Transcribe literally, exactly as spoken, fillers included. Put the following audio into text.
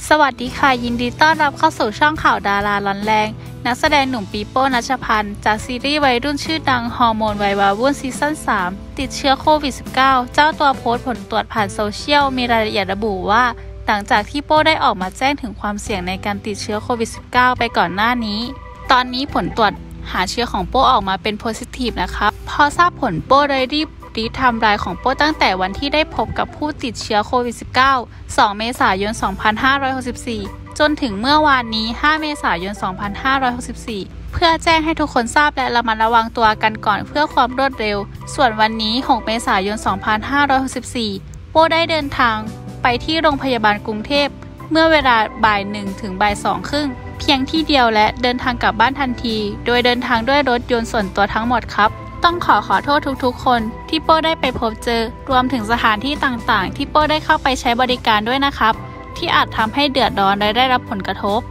สวัสดีค่ะยินดีต้อนรับเข้าสู่ช่องข่าวดาราร้อนแรงนักแสดงหนุ่มปีโป้ณัชพันธ์จากซีรีส์วัยรุ่นชื่อดังฮอร์โมนวัยวาวุ่นซีซั่นสามติดเชื้อโควิด สิบเก้า เจ้าตัวโพสต์ผลตรวจผ่านโซเชียลมีรายละเอียดระบุว่าหลังจากที่โป้ได้ออกมาแจ้งถึงความเสี่ยงในการติดเชื้อโควิด สิบเก้า ไปก่อนหน้านี้ตอนนี้ผลตรวจหาเชื้อของโป้ออกมาเป็นโพซิทีฟนะคะพอทราบผลโป้เลยรีบรีไทม์ไลน์ของโป้ตั้งแต่วันที่ได้พบกับผู้ติดเชื้อโควิด สิบเก้า สอง เมษายน สองพันห้าร้อยหกสิบสี่ จนถึงเมื่อวานนี้ ห้า เมษายน สองพันห้าร้อยหกสิบสี่ เพื่อแจ้งให้ทุกคนทราบและระมัดระวังตัวกันก่อนเพื่อความรวดเร็ว ส่วนวันนี้ หก เมษายน สองพันห้าร้อยหกสิบสี่ โป้ได้เดินทางไปที่โรงพยาบาลกรุงเทพเมื่อเวลาบ่ายหนึ่งถึงบ่ายสองครึ่งเพียงที่เดียวและเดินทางกลับบ้านทันทีโดยเดินทางด้วยรถยนต์ส่วนตัวทั้งหมดครับต้องขอขอโทษทุกๆคนที่โป้ได้ไปพบเจอรวมถึงสถานที่ต่างๆที่โป้ได้เข้าไปใช้บริการด้วยนะครับที่อาจทำให้เดือดร้อนและได้รับผลกระทบ